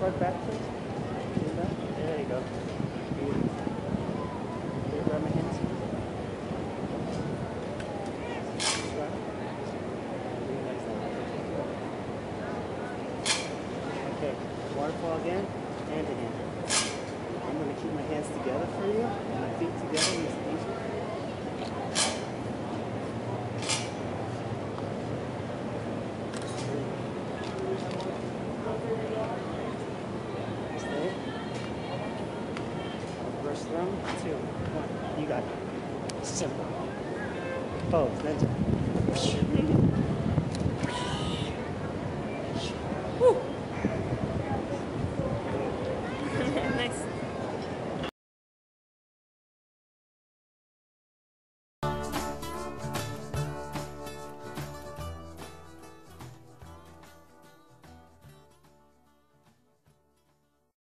front back, please. There you go. Beautiful. Okay, grab my hands. Okay, waterfall again, hand to hand. I'm going to keep my hands together for you, and my feet together, Miss Asia. Stay. First thumb, 2, 1. You got it. Simple. Pose, then